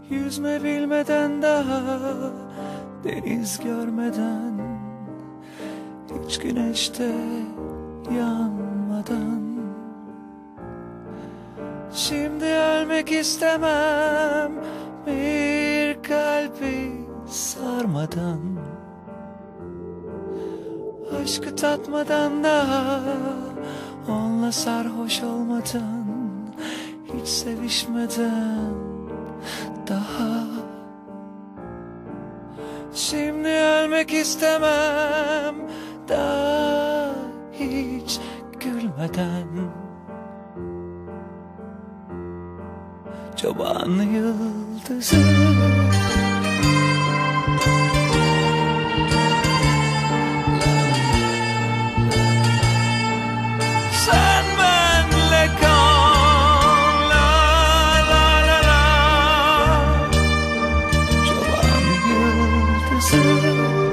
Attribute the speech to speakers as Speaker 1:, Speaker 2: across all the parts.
Speaker 1: Yüzme bilmeden daha, deniz görmeden, hiç güneşte yanmadan. Şimdi ölmek istemem, bir kalbi sarmadan. Aşkı tatmadan daha, onunla sarhoş olmadan, hiç sevişmeden daha. Şimdi ölmek istemem, daha hiç gülmeden. Çoban yıldızı. Sen benle kal, la la la la. Çoban yıldızı.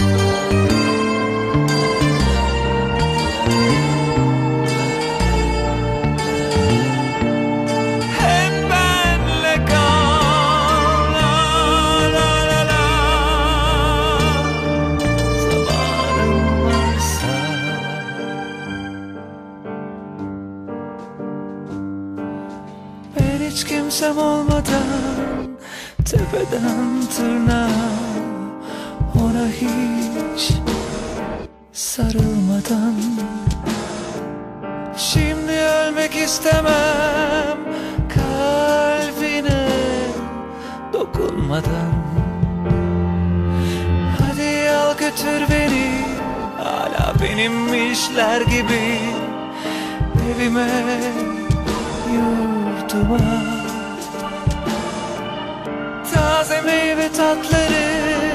Speaker 1: Hiç kimsem olmadan, tepeden tırnağa, ona hiç sarılmadan. Şimdi ölmek istemem, kalbine dokunmadan. Hadi al götür beni, hala benimmişler gibi, evime, yurtuma. Taze meyve tatları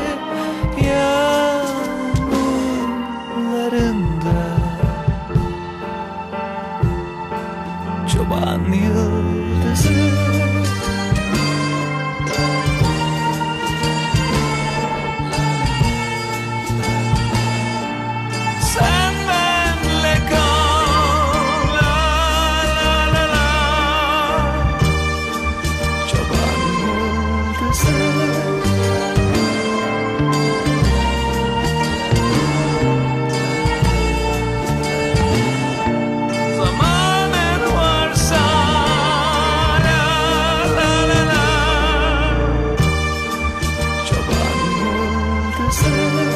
Speaker 1: yağmurlarında. Çoban yıldızı. Sen benle kal, la la la la. Çoban yıldızı. Zamanın varsa, la la la la. Çoban yıldızı.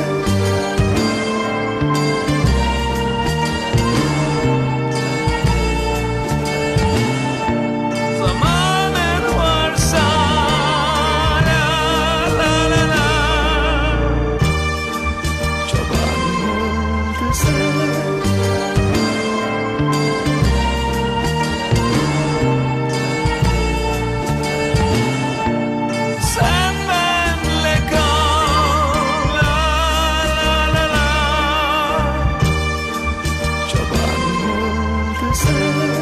Speaker 1: Zamanın varsa, la la la la. Çoban yıldızı. Sen benle kal, la la la la. Çoban yıldızı.